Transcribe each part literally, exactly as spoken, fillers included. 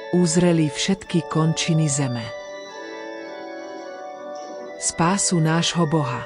Uzreli všetky končiny zeme. Spásu nášho Boha.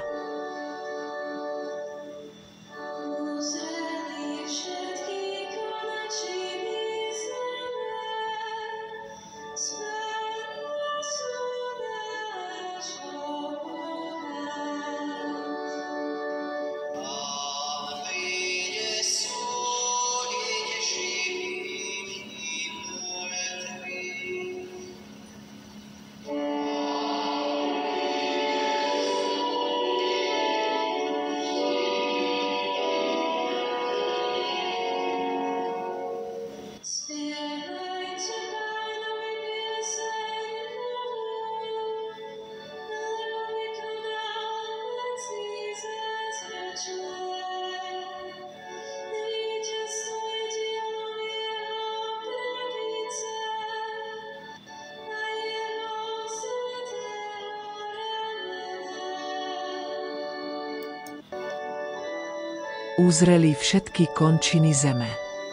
Uzreli všetky končiny zeme.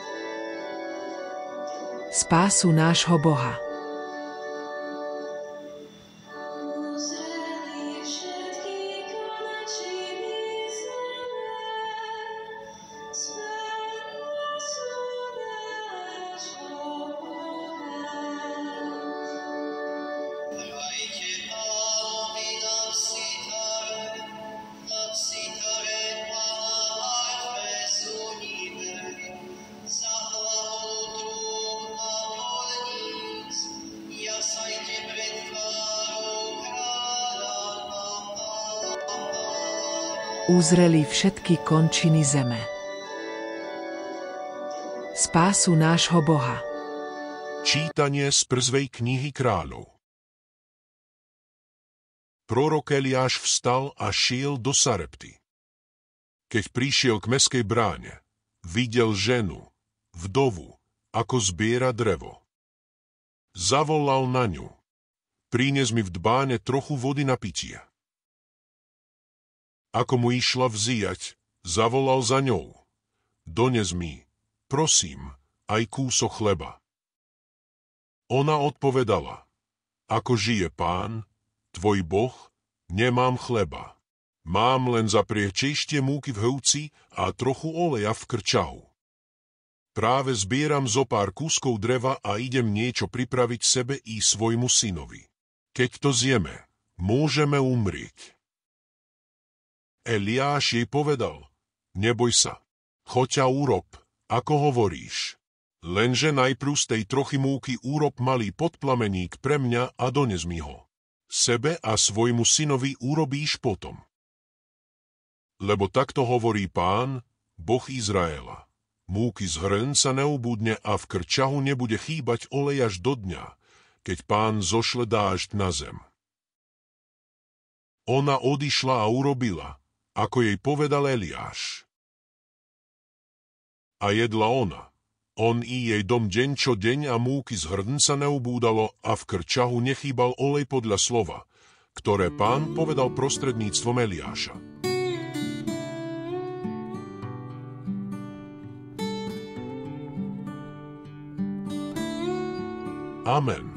Spásu nášho Boha. Uzreli všetky končiny zeme. Spásu nášho Boha. Čítanie z prvej knihy kráľov. Prorok Eliáš vstal a šiel do Sarepty. Keď prišiel k mestskej bráne, videl ženu, vdovu, ako zbiera drevo. Zavolal na ňu: Prines mi v dbáne trochu vody na pitie. Ako mu išla vzíjať, zavolal za ňou: Dones mi, prosím, aj kúsok chleba. Ona odpovedala: Ako žije Pán, tvoj Boh, nemám chleba. Mám len zapriečeštie múky v hrúci a trochu oleja v krčahu. Práve zbieram zo pár kúskov dreva a idem niečo pripraviť sebe i svojmu synovi. Keď to zjeme, môžeme umrieť. Eliáš jej povedal: Neboj sa, choď a urob, ako hovoríš. Lenže najprv z tej trochy múky urob malý podplameník pre mňa a dones mi ho. Sebe a svojmu synovi urobíš potom. Lebo takto hovorí Pán, Boh Izraela: Múky z hrnca neubudne a v krčahu nebude chýbať olej až do dňa, keď Pán zošle dážď na zem. Ona odišla a urobila, ako jej povedal Eliáš. A jedla ona, on i jej dom deň čo deň a múky z hrnca neubúdalo a v krčahu nechýbal olej podľa slova, ktoré Pán povedal prostredníctvom Eliáša. Amen.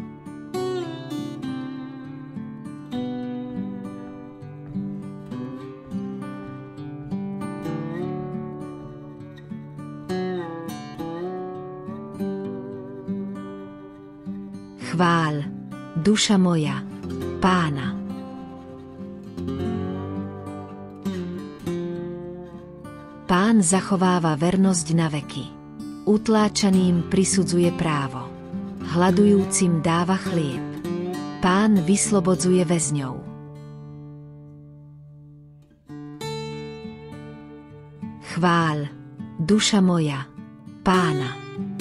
Chvál, duša moja, Pána. Pán zachováva vernosť na veky. Utláčaným prisudzuje právo. Hladujúcim dáva chlieb. Pán vyslobodzuje väzňov. Chvál, duša moja, Pána.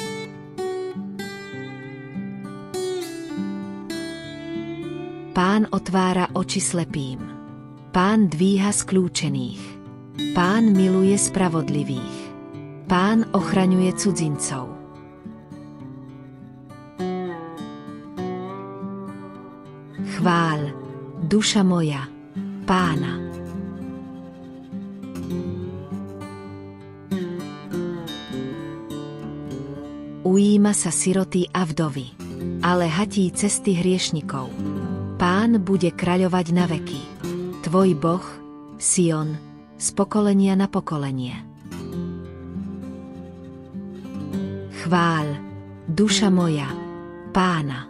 Pán otvára oči slepým. Pán dvíha skľúčených. Pán miluje spravodlivých. Pán ochraňuje cudzincov. Chvál, duša moja, Pána. Ujíma sa siroty a vdovy ale hatí cesty hriešnikov. Pán bude kráľovať na veky. Tvoj Boh, Sion, z pokolenia na pokolenie. Chváľ, duša moja, Pána.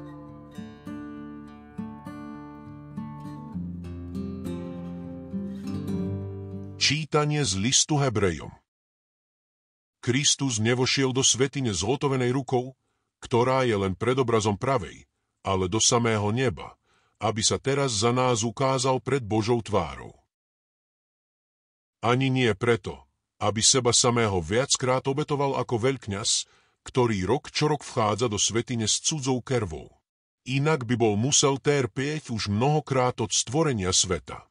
Čítanie z listu Hebrejom. Kristus nevošiel do svätyne zhotovenej rukou, ktorá je len predobrazom pravej, ale do samého neba, aby sa teraz za nás ukázal pred Božou tvárou. Ani nie preto, aby seba samého viackrát obetoval ako veľkňaz, ktorý rok čo rok vchádza do svätyne s cudzou krvou. Inak by bol musel terpieť už mnohokrát od stvorenia sveta.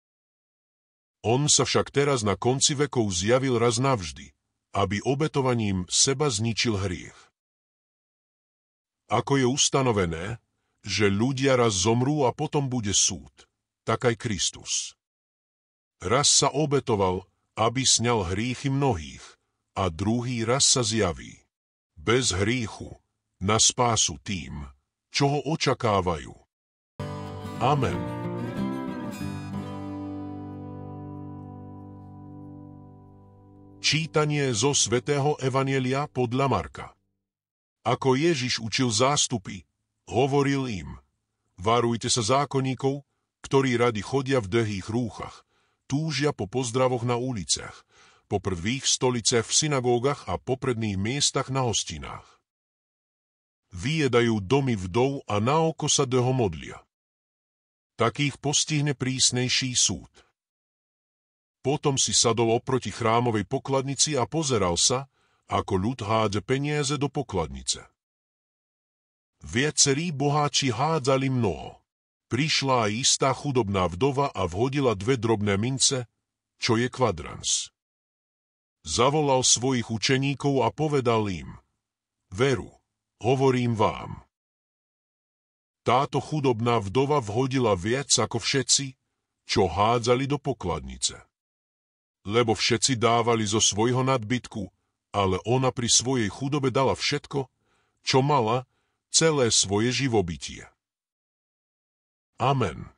On sa však teraz na konci vekov zjavil raz navždy, aby obetovaním seba zničil hriech. Ako je ustanovené, že ľudia raz zomrú a potom bude súd, tak aj Kristus. Raz sa obetoval, aby sňal hriechy mnohých, a druhý raz sa zjaví, bez hriechu, na spásu tým, čo ho očakávajú. Amen. Čítanie zo svätého Evanjelia podľa Marka. Ako Ježiš učil zástupy, hovoril im: Varujte sa zákonníkov, ktorí radi chodia v dlhých rúchach, túžia po pozdravoch na uliciach, po prvých stoliciach v synagógach a popredných miestach na hostinách. Vyjedajú domy vdov a na oko sa dlho modlia. Takých postihne prísnejší súd. Potom si sadol oproti chrámovej pokladnici a pozeral sa, ako ľud hádže peniaze do pokladnice. Viacerí boháči hádzali mnoho. Prišla aj istá chudobná vdova a vhodila dve drobné mince, čo je kvadrans. Zavolal svojich učeníkov a povedal im: Veru, hovorím vám. Táto chudobná vdova vhodila viac ako všetci, čo hádzali do pokladnice. Lebo všetci dávali zo svojho nadbytku, ale ona pri svojej chudobe dala všetko, čo mala, celé svoje živobytie. Amen.